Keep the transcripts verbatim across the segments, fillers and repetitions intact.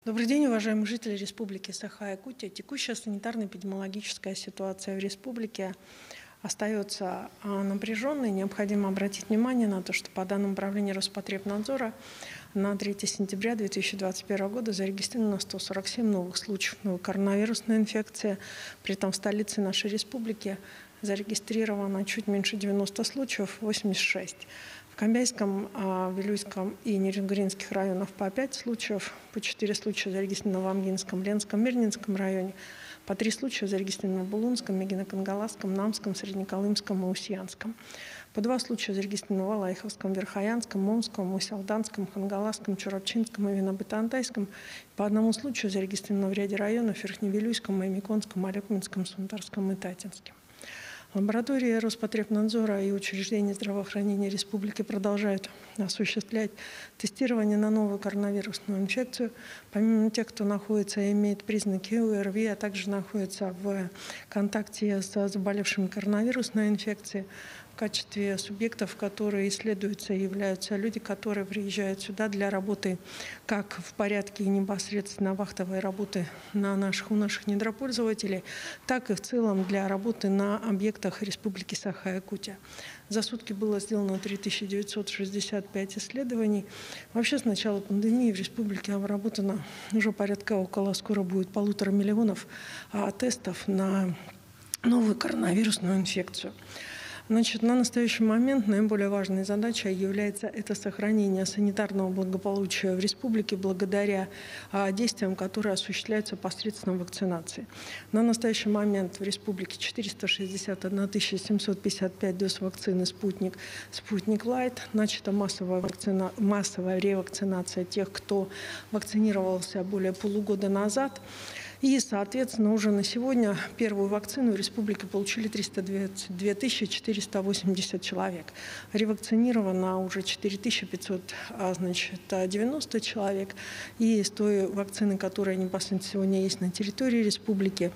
Добрый день, уважаемые жители Республики Саха-Якутия. Текущая санитарно-эпидемиологическая ситуация в республике остается напряженной. Необходимо обратить внимание на то, что по данным Управления Роспотребнадзора на третье сентября две тысячи двадцать первого года зарегистрировано сто сорок семь новых случаев новой коронавирусной инфекции. При этом в столице нашей республики зарегистрировано чуть меньше девяноста случаев, восемьдесят шесть. В Камбайском, Вилюйском и Нерюнгринских районах по пять случаев, по четыре случая зарегистрировано в Амгинском, Ленском, Мирнинском районе, по три случая зарегистрировано в Булунском, Мегино-Кангаласском, Намском, Среднеколымском и Усьянском. По два случая зарегистрировано в Алайховском, Верхоянском, Момском, Усть-Алданском, Хангаласском, Чурапчинском и Винобытантайском. По одному случаю зарегистрировано в ряде районов Верхневилюйском, Маймиконском, Алекминском, Сунтарском и Татинском. Лаборатории Роспотребнадзора и учреждения здравоохранения республики продолжают осуществлять тестирование на новую коронавирусную инфекцию. Помимо тех, кто находится и имеет признаки ОРВИ, а также находится в контакте с заболевшими коронавирусной инфекцией, в качестве субъектов, которые исследуются, являются люди, которые приезжают сюда для работы как в порядке непосредственно вахтовой работы на наших, у наших недропользователей, так и в целом для работы на объектах Республики Саха-Якутия. За сутки было сделано три тысячи девятьсот шестьдесят пять исследований. Вообще с начала пандемии в республике обработано уже порядка около, скоро будет полутора миллионов а, тестов на новую коронавирусную инфекцию. Значит, на настоящий момент наиболее важной задачей является это сохранение санитарного благополучия в республике благодаря а, действиям, которые осуществляются посредством вакцинации. На настоящий момент в республике четыреста шестьдесят одна тысяча семьсот пятьдесят пять доз вакцины «Спутник», «Спутник Лайт». Начата массовая, вакцина, массовая ревакцинация тех, кто вакцинировался более полугода назад. И, соответственно, уже на сегодня первую вакцину в республике получили триста двадцать две тысячи четыреста восемьдесят человек. Ревакцинировано уже четыре тысячи пятьсот девяносто человек. И с той вакцины, которая непосредственно сегодня есть на территории республики,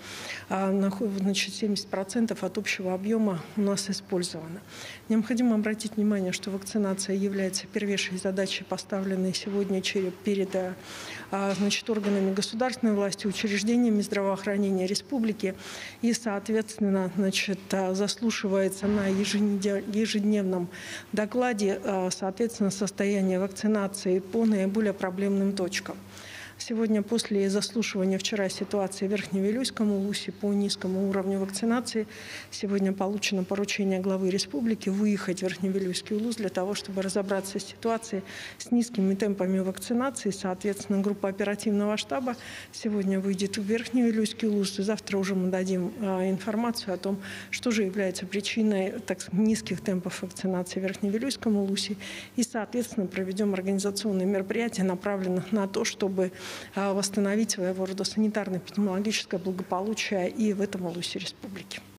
значит, семьдесят процентов от общего объема у нас использовано. Необходимо обратить внимание, что вакцинация является первейшей задачей, поставленной сегодня перед значит, органами государственной власти, учреждениями здравоохранения республики, и, соответственно, значит, заслушивается на ежедневном докладе, соответственно, состояние вакцинации по наиболее проблемным точкам. Сегодня после заслушивания вчера ситуации в Верхневилюйском улусе по низкому уровню вакцинации, сегодня получено поручение главы республики выехать в Верхневилюйский улус для того, чтобы разобраться с ситуацией с низкими темпами вакцинации. Соответственно, группа оперативного штаба сегодня выйдет в Верхневилюйский улус, и завтра уже мы дадим а, информацию о том, что же является причиной так, низких темпов вакцинации в Верхневилюйском улусе, и, соответственно, проведем организационные мероприятия, направленных на то, чтобы восстановить своего рода санитарно-эпидемиологическое благополучие и в этом улусе республики.